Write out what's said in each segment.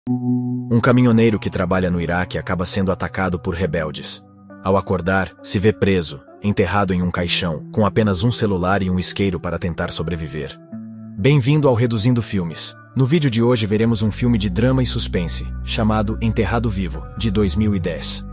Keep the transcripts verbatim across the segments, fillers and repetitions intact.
Um caminhoneiro que trabalha no Iraque acaba sendo atacado por rebeldes. Ao acordar, se vê preso, enterrado em um caixão, com apenas um celular e um isqueiro para tentar sobreviver. Bem-vindo ao Reduzindo Filmes. No vídeo de hoje veremos um filme de drama e suspense, chamado Enterrado Vivo, de dois mil e dez.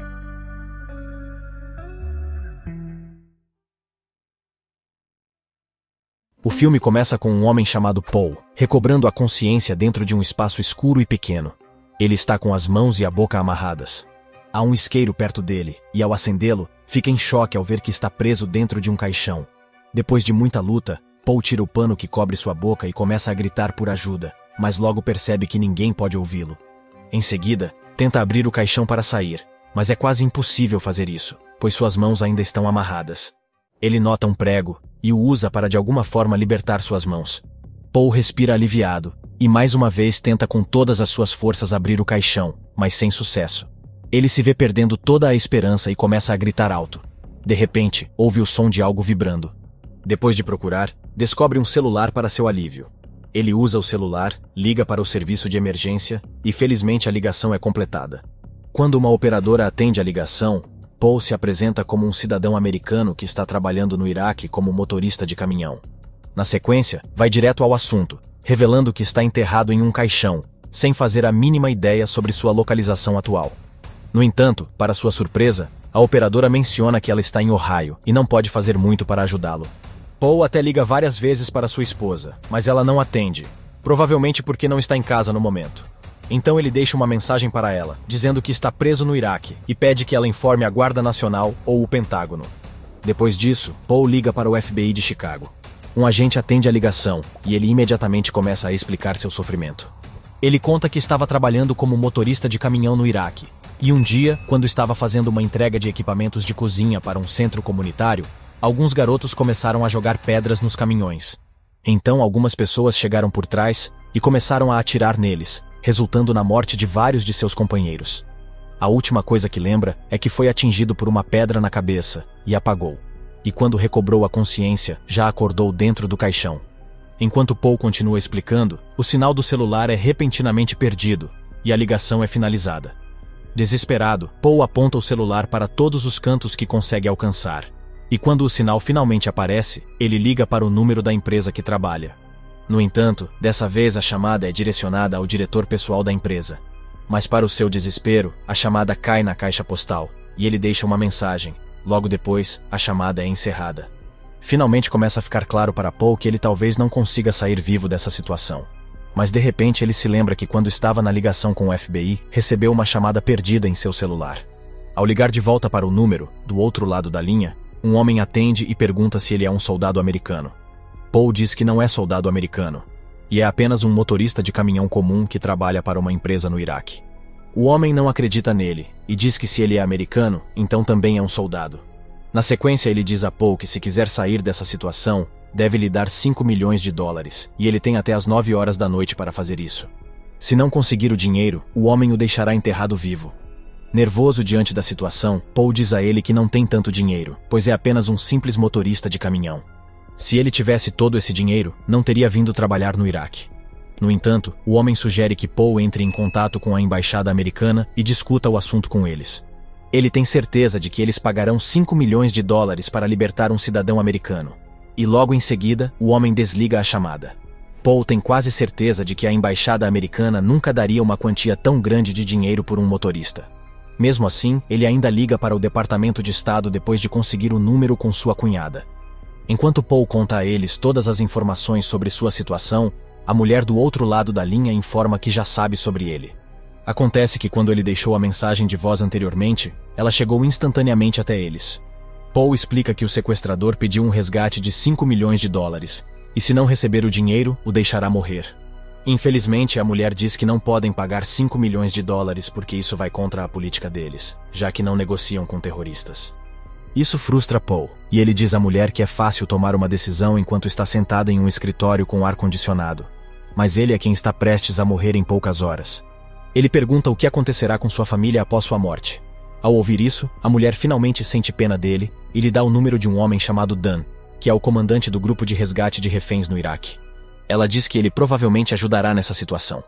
O filme começa com um homem chamado Paul, recobrando a consciência dentro de um espaço escuro e pequeno. Ele está com as mãos e a boca amarradas. Há um isqueiro perto dele, e ao acendê-lo, fica em choque ao ver que está preso dentro de um caixão. Depois de muita luta, Paul tira o pano que cobre sua boca e começa a gritar por ajuda, mas logo percebe que ninguém pode ouvi-lo. Em seguida, tenta abrir o caixão para sair, mas é quase impossível fazer isso, pois suas mãos ainda estão amarradas. Ele nota um prego e o usa para de alguma forma libertar suas mãos. Paul respira aliviado e mais uma vez tenta com todas as suas forças abrir o caixão, mas sem sucesso. Ele se vê perdendo toda a esperança e começa a gritar alto. De repente, ouve o som de algo vibrando. Depois de procurar, descobre um celular para seu alívio. Ele usa o celular, liga para o serviço de emergência e felizmente a ligação é completada. Quando uma operadora atende a ligação, Paul se apresenta como um cidadão americano que está trabalhando no Iraque como motorista de caminhão. Na sequência, vai direto ao assunto, revelando que está enterrado em um caixão, sem fazer a mínima ideia sobre sua localização atual. No entanto, para sua surpresa, a operadora menciona que ela está em Ohio e não pode fazer muito para ajudá-lo. Paul até liga várias vezes para sua esposa, mas ela não atende, provavelmente porque não está em casa no momento. Então ele deixa uma mensagem para ela, dizendo que está preso no Iraque e pede que ela informe a Guarda Nacional ou o Pentágono. Depois disso, Paul liga para o F B I de Chicago. Um agente atende a ligação e ele imediatamente começa a explicar seu sofrimento. Ele conta que estava trabalhando como motorista de caminhão no Iraque, e um dia, quando estava fazendo uma entrega de equipamentos de cozinha para um centro comunitário, alguns garotos começaram a jogar pedras nos caminhões. Então algumas pessoas chegaram por trás e começaram a atirar neles, resultando na morte de vários de seus companheiros. A última coisa que lembra é que foi atingido por uma pedra na cabeça e apagou. E quando recobrou a consciência, já acordou dentro do caixão. Enquanto Paul continua explicando, o sinal do celular é repentinamente perdido e a ligação é finalizada. Desesperado, Paul aponta o celular para todos os cantos que consegue alcançar. E quando o sinal finalmente aparece, ele liga para o número da empresa que trabalha. No entanto, dessa vez a chamada é direcionada ao diretor pessoal da empresa. Mas para o seu desespero, a chamada cai na caixa postal, e ele deixa uma mensagem. Logo depois, a chamada é encerrada. Finalmente começa a ficar claro para Paul que ele talvez não consiga sair vivo dessa situação. Mas de repente ele se lembra que quando estava na ligação com o F B I, recebeu uma chamada perdida em seu celular. Ao ligar de volta para o número, do outro lado da linha, um homem atende e pergunta se ele é um soldado americano. Paul diz que não é soldado americano, e é apenas um motorista de caminhão comum que trabalha para uma empresa no Iraque. O homem não acredita nele, e diz que se ele é americano, então também é um soldado. Na sequência ele diz a Paul que se quiser sair dessa situação, deve lhe dar cinco milhões de dólares, e ele tem até as nove horas da noite para fazer isso. Se não conseguir o dinheiro, o homem o deixará enterrado vivo. Nervoso diante da situação, Paul diz a ele que não tem tanto dinheiro, pois é apenas um simples motorista de caminhão. Se ele tivesse todo esse dinheiro, não teria vindo trabalhar no Iraque. No entanto, o homem sugere que Paul entre em contato com a embaixada americana e discuta o assunto com eles. Ele tem certeza de que eles pagarão cinco milhões de dólares para libertar um cidadão americano. E logo em seguida, o homem desliga a chamada. Paul tem quase certeza de que a embaixada americana nunca daria uma quantia tão grande de dinheiro por um motorista. Mesmo assim, ele ainda liga para o Departamento de Estado depois de conseguir o número com sua cunhada. Enquanto Paul conta a eles todas as informações sobre sua situação, a mulher do outro lado da linha informa que já sabe sobre ele. Acontece que quando ele deixou a mensagem de voz anteriormente, ela chegou instantaneamente até eles. Paul explica que o sequestrador pediu um resgate de cinco milhões de dólares, e se não receber o dinheiro, o deixará morrer. Infelizmente, a mulher diz que não podem pagar cinco milhões de dólares porque isso vai contra a política deles, já que não negociam com terroristas. Isso frustra Paul, e ele diz à mulher que é fácil tomar uma decisão enquanto está sentada em um escritório com ar-condicionado. Mas ele é quem está prestes a morrer em poucas horas. Ele pergunta o que acontecerá com sua família após sua morte. Ao ouvir isso, a mulher finalmente sente pena dele e lhe dá o número de um homem chamado Dan, que é o comandante do grupo de resgate de reféns no Iraque. Ela diz que ele provavelmente ajudará nessa situação.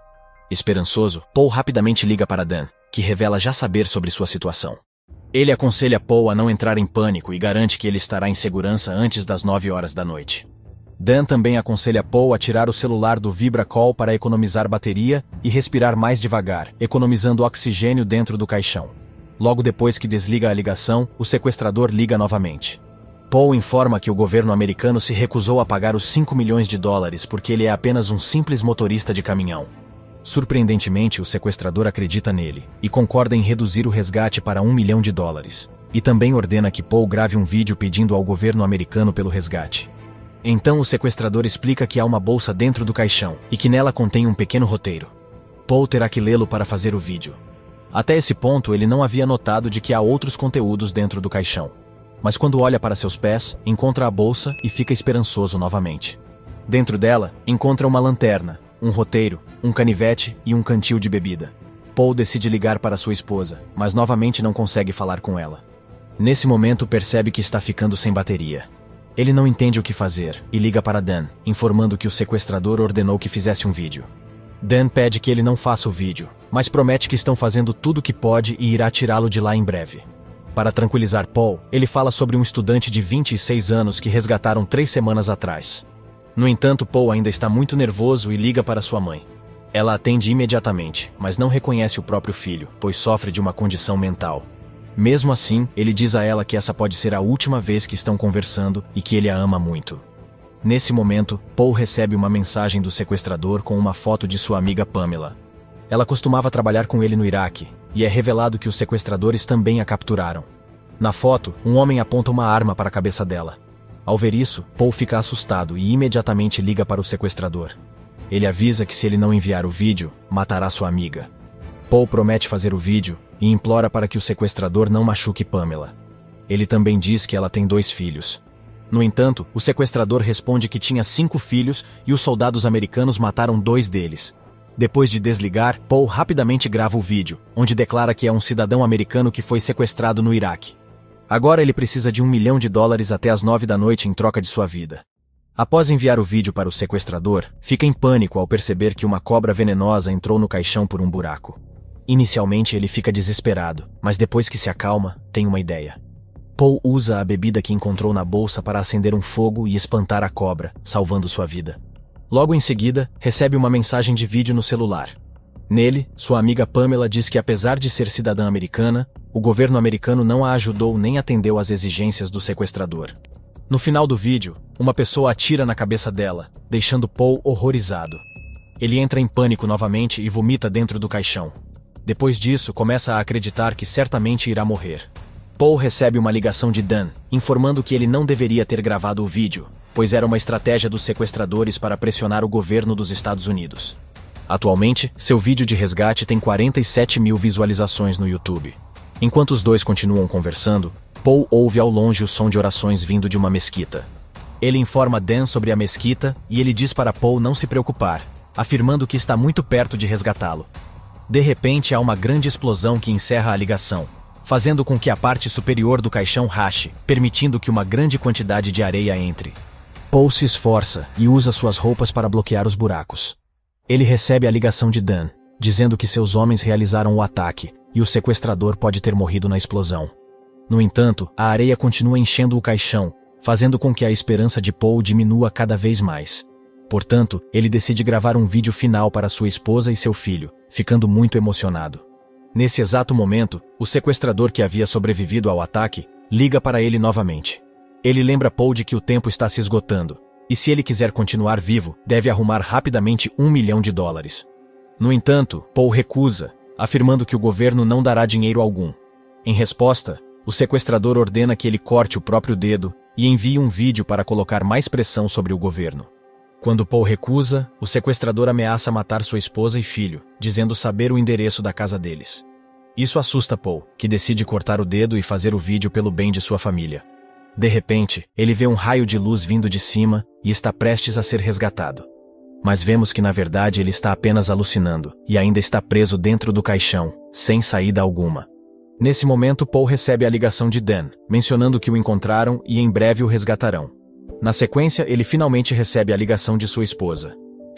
Esperançoso, Paul rapidamente liga para Dan, que revela já saber sobre sua situação. Ele aconselha Paul a não entrar em pânico e garante que ele estará em segurança antes das nove horas da noite. Dan também aconselha Paul a tirar o celular do VibraCall para economizar bateria e respirar mais devagar, economizando oxigênio dentro do caixão. Logo depois que desliga a ligação, o sequestrador liga novamente. Paul informa que o governo americano se recusou a pagar os cinco milhões de dólares porque ele é apenas um simples motorista de caminhão. Surpreendentemente, o sequestrador acredita nele e concorda em reduzir o resgate para um milhão de dólares. E também ordena que Paul grave um vídeo pedindo ao governo americano pelo resgate. Então o sequestrador explica que há uma bolsa dentro do caixão e que nela contém um pequeno roteiro. Paul terá que lê-lo para fazer o vídeo. Até esse ponto ele não havia notado de que há outros conteúdos dentro do caixão. Mas quando olha para seus pés, encontra a bolsa e fica esperançoso novamente. Dentro dela, encontra uma lanterna, um roteiro, um canivete e um cantil de bebida. Paul decide ligar para sua esposa, mas novamente não consegue falar com ela. Nesse momento percebe que está ficando sem bateria. Ele não entende o que fazer e liga para Dan, informando que o sequestrador ordenou que fizesse um vídeo. Dan pede que ele não faça o vídeo, mas promete que estão fazendo tudo o que pode e irá tirá-lo de lá em breve. Para tranquilizar Paul, ele fala sobre um estudante de vinte e seis anos que resgataram três semanas atrás. No entanto, Paul ainda está muito nervoso e liga para sua mãe. Ela atende imediatamente, mas não reconhece o próprio filho, pois sofre de uma condição mental. Mesmo assim, ele diz a ela que essa pode ser a última vez que estão conversando e que ele a ama muito. Nesse momento, Paul recebe uma mensagem do sequestrador com uma foto de sua amiga Pamela. Ela costumava trabalhar com ele no Iraque, e é revelado que os sequestradores também a capturaram. Na foto, um homem aponta uma arma para a cabeça dela. Ao ver isso, Paul fica assustado e imediatamente liga para o sequestrador. Ele avisa que se ele não enviar o vídeo, matará sua amiga. Paul promete fazer o vídeo e implora para que o sequestrador não machuque Pamela. Ele também diz que ela tem dois filhos. No entanto, o sequestrador responde que tinha cinco filhos e os soldados americanos mataram dois deles. Depois de desligar, Paul rapidamente grava o vídeo, onde declara que é um cidadão americano que foi sequestrado no Iraque. Agora ele precisa de um milhão de dólares até as nove da noite em troca de sua vida. Após enviar o vídeo para o sequestrador, fica em pânico ao perceber que uma cobra venenosa entrou no caixão por um buraco. Inicialmente ele fica desesperado, mas depois que se acalma, tem uma ideia. Paul usa a bebida que encontrou na bolsa para acender um fogo e espantar a cobra, salvando sua vida. Logo em seguida, recebe uma mensagem de vídeo no celular. Nele, sua amiga Pamela diz que apesar de ser cidadã americana, o governo americano não a ajudou nem atendeu às exigências do sequestrador. No final do vídeo, uma pessoa atira na cabeça dela, deixando Paul horrorizado. Ele entra em pânico novamente e vomita dentro do caixão. Depois disso, começa a acreditar que certamente irá morrer. Paul recebe uma ligação de Dan, informando que ele não deveria ter gravado o vídeo, pois era uma estratégia dos sequestradores para pressionar o governo dos Estados Unidos. Atualmente, seu vídeo de resgate tem quarenta e sete mil visualizações no YouTube. Enquanto os dois continuam conversando, Paul ouve ao longe o som de orações vindo de uma mesquita. Ele informa Dan sobre a mesquita e ele diz para Paul não se preocupar, afirmando que está muito perto de resgatá-lo. De repente, há uma grande explosão que encerra a ligação, fazendo com que a parte superior do caixão rache, permitindo que uma grande quantidade de areia entre. Paul se esforça e usa suas roupas para bloquear os buracos. Ele recebe a ligação de Dan, dizendo que seus homens realizaram o ataque e o sequestrador pode ter morrido na explosão. No entanto, a areia continua enchendo o caixão, fazendo com que a esperança de Paul diminua cada vez mais. Portanto, ele decide gravar um vídeo final para sua esposa e seu filho, ficando muito emocionado. Nesse exato momento, o sequestrador que havia sobrevivido ao ataque liga para ele novamente. Ele lembra Paul de que o tempo está se esgotando, e se ele quiser continuar vivo, deve arrumar rapidamente um milhão de dólares. No entanto, Paul recusa, afirmando que o governo não dará dinheiro algum. Em resposta, o sequestrador ordena que ele corte o próprio dedo e envie um vídeo para colocar mais pressão sobre o governo. Quando Paul recusa, o sequestrador ameaça matar sua esposa e filho, dizendo saber o endereço da casa deles. Isso assusta Paul, que decide cortar o dedo e fazer o vídeo pelo bem de sua família. De repente, ele vê um raio de luz vindo de cima e está prestes a ser resgatado. Mas vemos que na verdade ele está apenas alucinando e ainda está preso dentro do caixão, sem saída alguma. Nesse momento, Paul recebe a ligação de Dan, mencionando que o encontraram e em breve o resgatarão. Na sequência, ele finalmente recebe a ligação de sua esposa.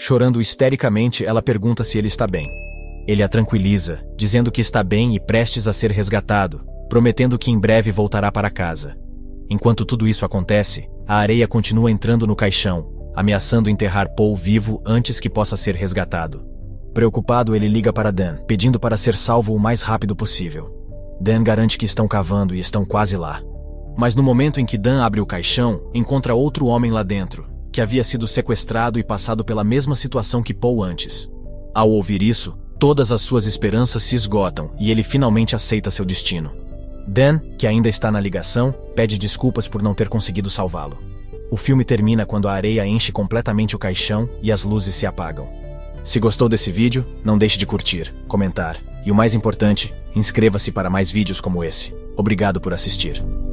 Chorando histericamente, ela pergunta se ele está bem. Ele a tranquiliza, dizendo que está bem e prestes a ser resgatado, prometendo que em breve voltará para casa. Enquanto tudo isso acontece, a areia continua entrando no caixão, ameaçando enterrar Paul vivo antes que possa ser resgatado. Preocupado, ele liga para Dan, pedindo para ser salvo o mais rápido possível. Dan garante que estão cavando e estão quase lá. Mas no momento em que Dan abre o caixão, encontra outro homem lá dentro, que havia sido sequestrado e passado pela mesma situação que Paul antes. Ao ouvir isso, todas as suas esperanças se esgotam e ele finalmente aceita seu destino. Dan, que ainda está na ligação, pede desculpas por não ter conseguido salvá-lo. O filme termina quando a areia enche completamente o caixão e as luzes se apagam. Se gostou desse vídeo, não deixe de curtir, comentar e, o mais importante, inscreva-se para mais vídeos como esse. Obrigado por assistir.